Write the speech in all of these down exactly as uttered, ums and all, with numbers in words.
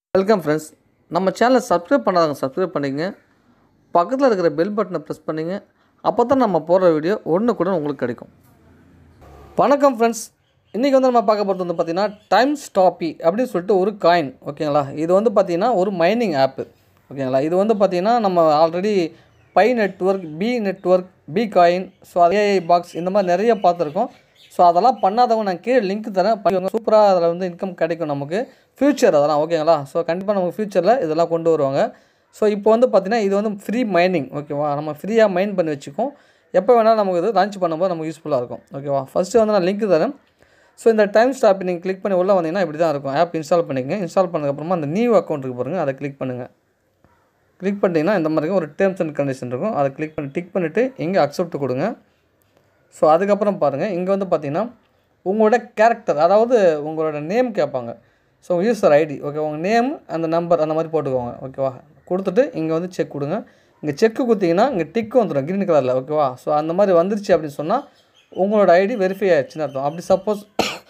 Welcome friends. நம்ம சேனலை subscribe பண்ணாதவங்க சப்ஸ்கிரைப் பண்ணிக்கங்க. பக்கத்தில் இருக்கிற பெல் பட்டனை ப்ரெஸ் பண்ணுங்க. அப்பதான் நம்ம போடுற வீடியோ ஒண்ணுக்குடன் உங்களுக்கு கிடைக்கும். வணக்கம் ஃப்ரெண்ட்ஸ். இன்னைக்கு வந்து நம்ம பார்க்க போறது வந்து பாத்தீங்கன்னா Timestope அப்படினு சொல்லிட்டு ஒரு காயின், ஓகேங்களா? இது வந்து பாத்தீங்கன்னா ஒரு மைனிங் ஆப், ஓகேங்களா? இது வந்து பாத்தீங்கன்னா நம்ம already Pi network, Pi network, Pi coin, so Aibox இந்த மாதிரி நிறைய பார்த்துருக்கோம். ஸோ அதெல்லாம் பண்ணாதவங்க நான் கீழே லிங்க் தரேன், பண்ணுங்க. சூப்பராக அதில் வந்து இன்கம் கிடைக்கும் நமக்கு ஃப்யூச்சர் அதெல்லாம், ஓகேங்களா? ஸோ கண்டிப்பாக நமக்கு ஃப்யூச்சரில் இதெல்லாம் கொண்டு வருவாங்க. ஸோ இப்போ வந்து பார்த்திங்கன்னா இது வந்து ஃப்ரீ மைனிங், ஓகேவா? நம்ம ஃப்ரீயாக மைன் பண்ணி வச்சுக்கோம். எப்போ வேணாலும் நமக்கு இது லான்ச் பண்ணும்போது நமக்கு யூஸ்ஃபுல்லாக இருக்கும், ஓகேவா? ஃபஸ்ட்டு வந்து நான் லிங்க் தரேன். ஸோ இந்த Timestope நீங்கள் கிளிக் பண்ணி உள்ளே வந்தீங்கன்னா இப்படி தான் இருக்கும். ஆப் இன்ஸ்டால் பண்ணிக்கங்க. இன்ஸ்டால் பண்ணதுக்கப்புறமா அந்த நியூ அக்கௌண்ட் இருக்கு பாருங்கள், அதை கிளிக் பண்ணுங்கள். கிளிக் பண்ணிட்டீங்கன்னா இந்த மாதிரி ஒரு டேர்ம்ஸ் அண்ட் கண்டிஷன் இருக்கும். அதை கிளிக் பண்ணி டிக் பண்ணிவிட்டு இங்கே அக்செப்ட் கொடுங்க. ஸோ அதுக்கப்புறம் பாருங்கள், இங்கே வந்து பார்த்திங்கன்னா உங்களோட கேரக்டர், அதாவது உங்களோட நேம் கேட்பாங்க. ஸோ யூசர் ஐடி, ஓகே, உங்கள் நேம் அந்த நம்பர் அந்த மாதிரி போட்டுக்கோங்க, ஓகேவா? கொடுத்துட்டு இங்கே வந்து செக் கொடுங்க. இங்கே செக்கு கொடுத்தீங்கன்னா இங்கே டிக்கு வந்துடும் க்ரீன் கலரில், ஓகேவா? ஸோ அந்த மாதிரி வந்துருச்சு அப்படின்னு சொன்னால் உங்களோட ஐடி வெரிஃபை ஆகிடுச்சுன்னு அர்த்தம். அப்படி சப்போஸ்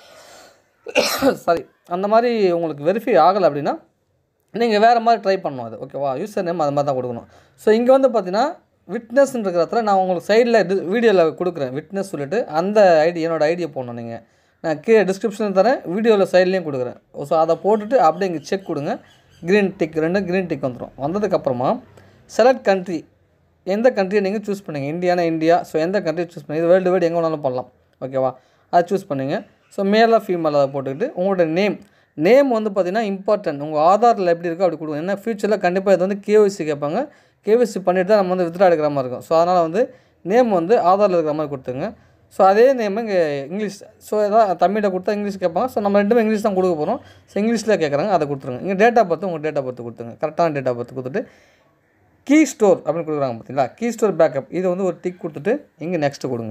சாரி அந்த மாதிரி உங்களுக்கு வெரிஃபை ஆகலை அப்படின்னா நீங்கள் வேறு மாதிரி ட்ரை பண்ணணும் அது, ஓகேவா? யூசர் நேம் அது மாதிரி தான் கொடுக்கணும். ஸோ இங்கே வந்து பார்த்தீங்கன்னா விட்னஸ்ன்ற இருக்கிற நான் உங்களுக்கு சைடில் இது வீடியோவில் கொடுக்குறேன், விட்னஸ் சொல்லிவிட்டு அந்த ஐடி என்னோடய ஐடியை போடணும். நீங்கள் நான் கீழே டிஸ்கிரிப்ஷனில் தரேன், வீடியோவில் சைட்லேயும் கொடுக்குறேன். ஸோ அதை போட்டுட்டு அப்படியே இங்கே செக் கொடுங்க. க்ரீன் டிக், ரெண்டு க்ரீன் டிக் வந்துடும். வந்ததுக்கப்புறமா செலக்ட் கண்ட்ரி, எந்த கண்ட்ரியை நீங்கள் சூஸ் பண்ணுங்கள். இந்தியானா இந்தியா, ஸோ எந்த கண்ட்ரியை சூஸ் பண்ணி, இது வேர்ல்டு வைடு எங்கே வேணாலும் பண்ணலாம், ஓகேவா? அதை சூஸ் பண்ணுங்கள். ஸோ மேலாக ஃபீமேல் அதை போட்டுக்கிட்டு உங்களோட நேம் நேம் வந்து பார்த்திங்கன்னா இம்பார்ட்டன்ட். உங்கள் ஆதாரில் எப்படி இருக்கோ அப்படி கொடுங்க. ஏன்னா ஃப்யூச்சரில் கண்டிப்பாக இது வந்து கேஒய்சி கேட்பாங்க. கேஒய்சி பண்ணிட்டு தான் நம்ம வந்து வித்ட்ரா எடுக்கிற மாதிரி இருக்கும். ஸோ அதனால் வந்து நேம் வந்து ஆதாரில் இருக்கிற மாதிரி கொடுத்துங்க. ஸோ அதே நேம் இங்கே இங்கிலீஷ், ஸோ எதாவது தமிழில் கொடுத்தா இங்கிலீஷ் கேட்பாங்க. ஸோ நம்ம ரெண்டுமே இங்கிலீஷ் தான் கொடுக்க போகிறோம். ஸோ இங்கிலீஷில் கேட்குறாங்க, அதை கொடுத்துருங்க. இங்கே டேட் ஆஃப் பர்த், உங்கள் டேட் ஆஃப் பர்த் கொடுத்துங்க. கரெக்டான டேட் ஆஃப் பர்த் கொடுத்துட்டு கீ ஸ்டோர் அப்படின்னு கொடுக்குறாங்க பார்த்தீங்களா? கீ ஸ்டோர் பேக்கப், இது வந்து ஒரு டிக் கொடுத்துட்டு இங்கே நெக்ஸ்ட்டு கொடுங்க.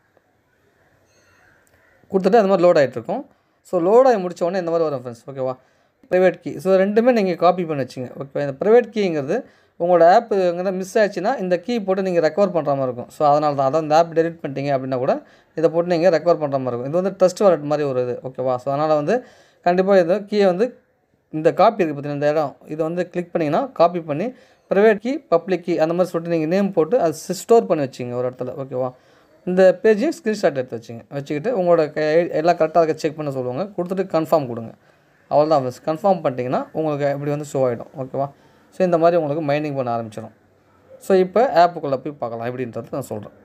கொடுத்துட்டு அது மாதிரி லோட் ஆகிட்ருக்கும். ஸோ லோட் ஆகி முடிச்ச உடனே இந்த மாதிரி வரும் ஃப்ரெண்ட்ஸ், ஓகேவா? ப்ரைவேட் கீ, ஸோ ரெண்டுமே நீங்கள் காப்பி பண்ணி வச்சுங்க, ஓகே? இந்த ப்ரைவேட் கீங்கிறது உங்களோட ஆப் எங்கே மிஸ் ஆச்சுன்னா இந்த கீ போட்டு நீங்கள் ரெக்கவர் பண்ணுற மாதிரி இருக்கும். ஸோ அதனால தான், அதான் இந்த ஆப் டெலிட் பண்ணிட்டீங்க அப்படின்னா கூட இதை போட்டு நீங்கள் ரெக்கவர் பண்ணுற மாதிரி இருக்கும். இது வந்து ட்ரஸ்ட் வாலெட் மாதிரி ஒரு இது, ஓகேவா? ஸோ அதனால் வந்து கண்டிப்பாக இது கீயை வந்து இந்த காப்பி இருக்குது பார்த்தீங்கன்னா இந்த இடம், இதை வந்து கிளிக் பண்ணிங்கன்னா காப்பி பண்ணி ப்ரைவேட் கீ, பப்ளிக் கீ அந்த மாதிரி சொல்லிட்டு நீங்கள் நேம் போட்டு அது ஸ்டோர் பண்ணி வச்சிங்க ஒரு இடத்துல, ஓகேவா? இந்த பேஜையும் ஸ்க்ரீன்ஷாட் எடுத்து வச்சுங்க. வச்சுக்கிட்டு உங்களோட எல்லாம் கரெக்டாக இருக்க செக் பண்ண சொல்லுவாங்க. கொடுத்துட்டு கன்ஃபார்ம் கொடுங்க. அவ்வளோதான் ஃப்ரெண்ட்ஸ். கன்ஃபார்ம் பண்ணிட்டீங்கன்னா உங்களுக்கு இப்படி வந்து ஷோ ஆகிடும், ஓகேவா? ஸோ இந்த மாதிரி உங்களுக்கு மைனிங் பண்ண ஆரம்பிச்சிடும். ஸோ இப்போ ஆப்புக்குள்ளே போய் பார்க்கலாம் எப்படின்றது நான் சொல்கிறேன்.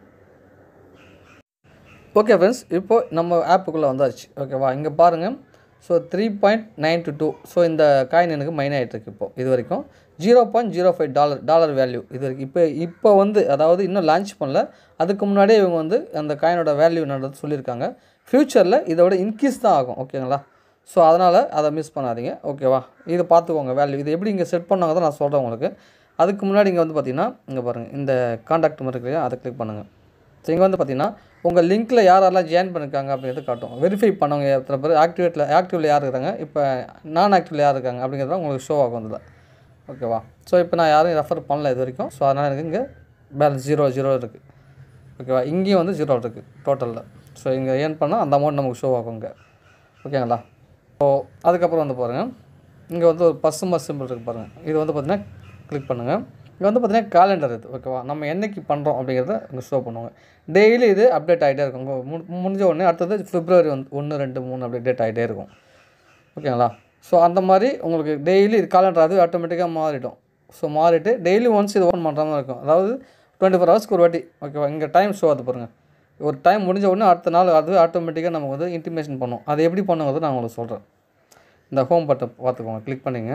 ஓகே ஃப்ரெண்ட்ஸ், இப்போது நம்ம ஆப்புக்குள்ளே வந்தாச்சு, ஓகேவா? இங்கே பாருங்கள். So three point nine two two so இந்த காயின் எனக்கு மைன் ஆகிட்டுருக்கு. இப்போது இது வரைக்கும் zero point zero five dollar dollar value இது வரைக்கும். இப்போ இப்போ வந்து அதாவது இன்னும் லான்ச் பண்ணல, அதுக்கு முன்னாடியே இவங்க வந்து அந்த காயினோட வேல்யூ என்னன்றது சொல்லியிருக்காங்க. ஃப்யூச்சரில் இதோட இன்க்ரீஸ் தான் ஆகும், ஓகேங்களா? ஸோ அதனால் அதை மிஸ் பண்ணாதீங்க, ஓகேவா? இதை பார்த்துக்கோங்க வேல்யூ. இது எப்படி இங்கே செட் பண்ணாங்க தான் நான் சொல்கிறேன் உங்களுக்கு. அதுக்கு முன்னாடி இங்கே வந்து பார்த்திங்கன்னா இங்கே பாருங்கள், இந்த காண்டாக்ட் மாதிரி இருக்கு, அதை கிளிக் பண்ணுங்கள். ஸோ இங்கே வந்து பார்த்திங்கன்னா உங்கள் லிங்க்கில் யாரெல்லாம் ஜாயின் பண்ணியிருக்காங்க அப்படிங்கிறது காட்டும். வெரிஃபை பண்ணவங்க எத்தனை பேர், ஆக்டிவேட்டில் ஆக்டிவில் யார் இருக்காங்க, இப்போ நான் ஆக்டிவில் யார் இருக்காங்க அப்படிங்கிறத உங்களுக்கு ஷோ ஆகும் அதில், ஓகேவா? ஸோ இப்போ நான் யாரும் ரெஃபர் பண்ணல இது வரைக்கும். ஸோ அதனால் எனக்கு இங்கே பேலன்ஸ் ஜீரோ ஜீரோ இருக்குது, ஓகேவா? இங்கேயும் வந்து ஜீரோ இருக்குது டோட்டலில். ஸோ இங்கே ஏர்ன் பண்ணால் அந்த அமௌண்ட் நமக்கு ஷோ ஆகும் இங்கே, ஓகேங்களா? ஸோ அதுக்கப்புறம் வந்து பாருங்கள், இங்கே வந்து ஒரு பசுமர் சிம்பிள் இருக்குது பாருங்கள். இது வந்து பார்த்திங்கன்னா கிளிக் பண்ணுங்கள். இது வந்து பார்த்திங்கன்னா கேலண்டர் இது, ஓகேவா? நம்ம என்றைக்கு பண்ணுறோம் அப்படிங்கிறத இங்கே ஷோ பண்ணுவாங்க. டெய்லி இது அப்டேட் ஆகிட்டே இருக்கும். மு முடிஞ்ச உடனே அடுத்தது பிப்ரவரி வந்து ஒன்று ரெண்டு மூணு அப்டேட் ஆகிட்டே இருக்கும், ஓகேங்களா? ஸோ அந்த மாதிரி உங்களுக்கு டெய்லி இது காலண்டர் அது ஆட்டோமேட்டிக்காக மாறிடும். ஸோ மாறிட்டு டெய்லி ஒன்ஸ் இது ஓப்பன் பண்ணுற மாதிரி இருக்கும். அதாவது டுவெண்ட்டி ஃபோர் ஹவர்ஸ்க்கு ஒரு வாட்டி, ஓகேவா? இங்கே டைம் ஷோ அது பாருங்கள். ஒரு டைம் முடிஞ்ச உடனே அடுத்த நாள் அது ஆட்டோமேட்டிக்காக நமக்கு வந்து இன்டிமேஷன் பண்ணும். அது எப்படி பண்ணுங்கிறது நான் உங்களுக்கு சொல்கிறேன். இந்த ஹோம் பட்டன் பார்த்துக்கோங்க, கிளிக் பண்ணிங்க.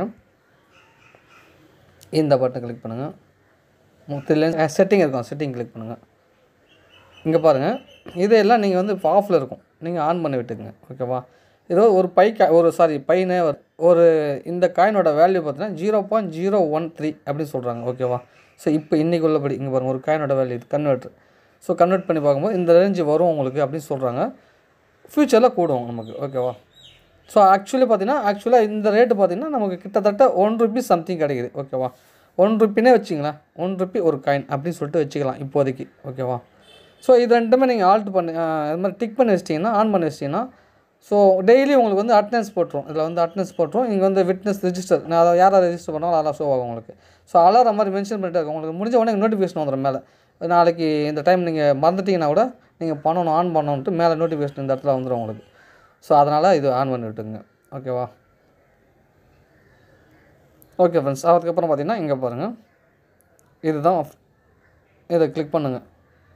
இந்த பட்டன் கிளிக் பண்ணுங்கள். முத்தில செட்டிங் இருக்கும், செட்டிங் கிளிக் பண்ணுங்கள். இங்கே பாருங்கள், இதெல்லாம் நீங்கள் வந்து இப்போ ஆஃபில் இருக்கும், நீங்கள் ஆன் பண்ணி விட்டுக்குங்க, ஓகேவா? ஏதோ ஒரு பை கா ஒரு சாரி பையனே ஒரு இந்த காயினோட வேல்யூ பார்த்தீங்கன்னா zero point zero one three அப்படின்னு சொல்கிறாங்க, ஓகேவா? ஸோ இப்போ இன்றைக்கி உள்ளபடி இங்கே பாருங்கள், ஒரு காயினோட வேல்யூ இது கன்வெர்ட்ரு. ஸோ கன்வெர்ட் பண்ணி பார்க்கும்போது இந்த ரேஞ்சு வரும் உங்களுக்கு அப்படின்னு சொல்கிறாங்க. ஃப்யூச்சரில் கூடும் நமக்கு, ஓகேவா? ஸோ ஆக்சுவலி பார்த்தீங்கன்னா ஆக்சுவலாக இந்த ரேட்டு பார்த்திங்கன்னா நமக்கு கிட்டத்தட்ட ஒன் ருபி சம்திங் கிடைக்குது, ஓகேவா? ஒன் ருப்பினே வச்சிங்களேன், ஒன் ருப்பி ஒரு காயின் அப்படின்னு சொல்லிட்டு வச்சுக்கலாம் இப்போதைக்கு, ஓகேவா? ஸோ இது ரெண்டுமே நீங்கள் ஆல்ட் பண்ணி இது மாதிரி டிக் பண்ணி வச்சிட்டிங்கன்னா, ஆன் பண்ணி வச்சிட்டிங்கன்னா ஸோ டெய்லி உங்களுக்கு வந்து அட்டனன்ஸ் போட்டுரும். இதில் வந்து அட்டனன்ஸ் போட்டுரும். இங்கே வந்து விட்னஸ் ரிஜிஸ்டர் நான் அதை யாரை ரெஜிஸ்டர் பண்ணாலும் அதெல்லாம் ஷோ ஆகும் உங்களுக்கு. ஸோ அலார மாதிரி மென்ஷன் பண்ணிட்டு இருக்கும். உங்களுக்கு முடிஞ்ச உடனே நோட்டிஃபிகேஷன் வந்துடும் மேலே. நாளைக்கு இந்த டைம் நீங்கள் மறந்துட்டிங்கன்னா கூட நீங்கள் பண்ணணும் ஆன் பண்ணணுன்ட்டு மேலே நோட்டிஃபிகேஷன் இந்த இடத்துல வந்துடும் உங்களுக்கு. ஸோ அதனால் இது ஆன் பண்ணி விட்டுங்க. ஓகேவா? Okay friends. அதுக்கப்புறம் பார்த்தீங்கன்னா இங்கே பாருங்கள், இதுதான் இதை கிளிக் பண்ணுங்கள்.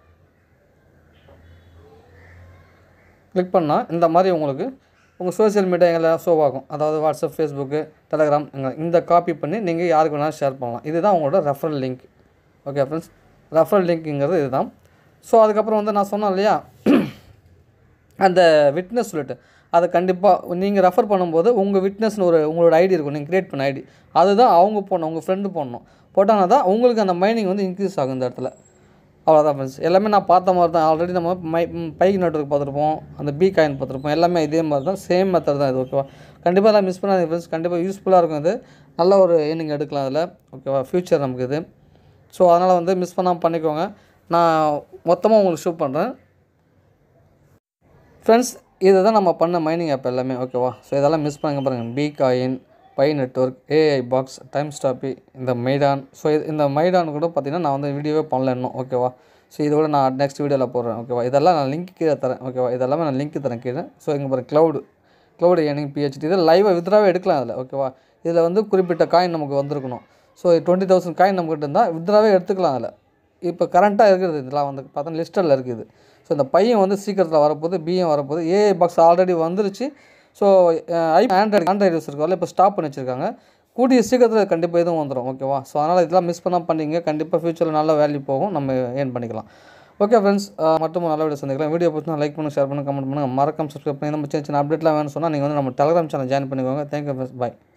கிளிக் பண்ணால் இந்த மாதிரி உங்களுக்கு உங்கள் சோஷியல் மீடியா எங்கெல்லாம் ஷோ ஆகும். அதாவது வாட்ஸ்அப், ஃபேஸ்புக்கு, டெலகிராம் இந்த காப்பி பண்ணி நீங்கள் யாருக்கு வேணாலும் ஷேர் பண்ணலாம். இதுதான் உங்களோட referral link. Okay friends, referral லிங்க்குங்கிறது இதுதான். ஸோ அதுக்கப்புறம் வந்து நான் சொன்னேன் இல்லையா அந்த விட்னஸ் சொல்லிட்டு, அதை கண்டிப்பாக நீங்கள் ரெஃபர் பண்ணும்போது உங்கள் விட்னஸ்னு ஒரு உங்களோட ஐடி இருக்கும், நீங்கள் க்ரியேட் பண்ண ஐடி, அதுதான் அவங்க போடணும், உங்கள் ஃப்ரெண்டு போடணும். போட்டாங்கன்னா தான் உங்களுக்கு அந்த மைனிங் வந்து இன்க்ரீஸ் ஆகும் இந்த இடத்துல. அவ்வளோதான் ஃப்ரெண்ட்ஸ். எல்லாமே நான் பார்த்த மாதிரி தான். ஆல்ரெடி நம்ம மை பைக் நெட்வொர்க் பார்த்துருப்போம், அந்த பி காயின் பார்த்துருப்போம், எல்லாமே இதே மாதிரி தான், சேம் மெத்தட் தான் இது. ஓகேவா? கண்டிப்பாக எல்லாம் மிஸ் பண்ணாதீங்க ஃப்ரெண்ட்ஸ். கண்டிப்பாக யூஸ்ஃபுல்லாக இருக்கும். இது நல்ல ஒரு ஏர்னிங் எடுக்கலாம் அதில். ஓகேவா? ஃப்யூச்சர் நமக்கு இது. ஸோ அதனால் வந்து மிஸ் பண்ணாமல் பண்ணிக்கோங்க. நான் மொத்தமாக உங்களுக்கு ஷோ பண்ணுறேன் ஃப்ரெண்ட்ஸ். இதை தான் நம்ம பண்ண மைனிங் ஆப் எல்லாமே. ஓகேவா? ஸோ இதெல்லாம் மிஸ் பண்ணாங்க பாருங்கள். Pi coin, Pi network, AI box, டைம்ஸ்டாப்பி, இந்த மைடான். ஸோ இந்த மைடான் கூட பார்த்தீங்கன்னா நான் வந்து வீடியோவே பண்ணல இன்னும். ஓகேவா? ஸோ இதோட நான் நெக்ஸ்ட் வீடியோவில் போடுறேன். ஓகேவா? இதெல்லாம் நான் லிங்க் கீழே தரேன். ஓகேவா? இதெல்லாமே நான் லிங்க் தரேன் கீழே. ஸோ இங்கே பாருங்கள், க்ளவுடு க்ளவுடு ஏர்னிங் பிஹெச்டி. இதில் லைவாக வித்ராவே எடுக்கலாம் அதில். ஓகேவா? இதில் வந்து குறிப்பிட்ட காயின் நமக்கு வந்திருக்கணும். ஸோ டுவெண்ட்டி தௌசண்ட் காயின் நம்மகிட்ட இருந்தால் வித்ராவே எடுத்துக்கலாம் அதில். இப்போ கரண்ட்டாக இருக்கிறது இதெல்லாம் வந்து பார்த்தோன்னா லிஸ்ட்டில் இருக்குது. ஸோ இந்த பையன் வந்து சீக்கிரத்தில் வரப்போகுது, பிஎம் வரப்போகுது, ஏஐ பாக்ஸ் ஆல்ரெடி வந்துருச்சு. So I Android Android use இருக்கல இப்போ ஸ்டாப் பண்ணி வச்சுருக்காங்க. கூடிய சீக்கிரத்தில் கண்டிப்பாக எதுவும் வந்துடும். ஓகேவா? ஸோ அதனால் இதெல்லாம் மிஸ் பண்ணால் பண்ணிங்க. கண்டிப்பாக ஃபியூச்சரில் நல்ல வேல்யூ போகும், நம்ம ஏர்ன் பண்ணிக்கலாம். ஓகே ஃப்ரெண்ட்ஸ், மட்டும் நல்ல வீடியோ சந்திக்கலாம். வீடியோ பிடிச்சா லைக் பண்ணுங்கள், ஷேர் பண்ணுங்கள், கமெண்ட் பண்ணுங்கள், மறக்காம சப்ஸ்கிரைப் பண்ணி நம்ம சின்ன சின்ன அப்டேட்லாம் வேணும்னு சொன்னால் நீங்கள் வந்து நம்ம டெலகிராம் சேனல் ஜாயின் பண்ணிக்கோங்க. தேங்க்யூ ஃப்ரெண்ட்ஸ், பாய்.